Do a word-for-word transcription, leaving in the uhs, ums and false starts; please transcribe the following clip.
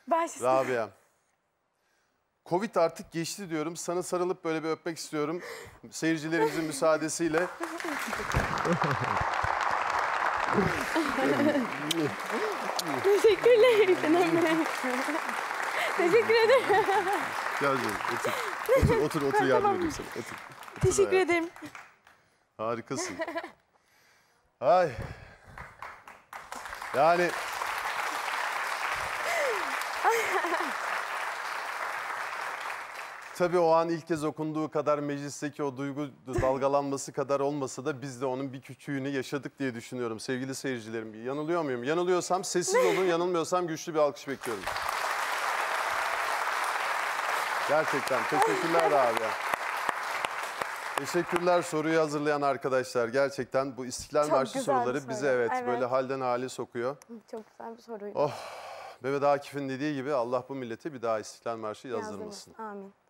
Baş Rabia. Covid artık geçti diyorum. Sana sarılıp böyle bir öpmek istiyorum. Seyircilerimizin müsaadesiyle. Teşekkürler. Teşekkür ederim. Gel canım, otur. Otur, otur, otur yardım edeyim sana. Otur. Otur Teşekkür hayatım. ederim. Harikasın. Ay. Yani... Tabii o an ilk kez okunduğu kadar meclisteki o duygu dalgalanması kadar olmasa da biz de onun bir küçüğünü yaşadık diye düşünüyorum sevgili seyircilerim. Yanılıyor muyum? Yanılıyorsam sessiz olun, yanılmıyorsam güçlü bir alkış bekliyorum. Gerçekten teşekkürler abi. Teşekkürler soruyu hazırlayan arkadaşlar. Gerçekten bu İstiklal Çok Marşı güzel bir soruları soru. bize evet, Evet. böyle halden hale sokuyor. Çok güzel bir soruydu. Oh, Mehmet Akif'in dediği gibi Allah bu millete bir daha İstiklal Marşı yazdırmasın. Yazdırmasın. Amin.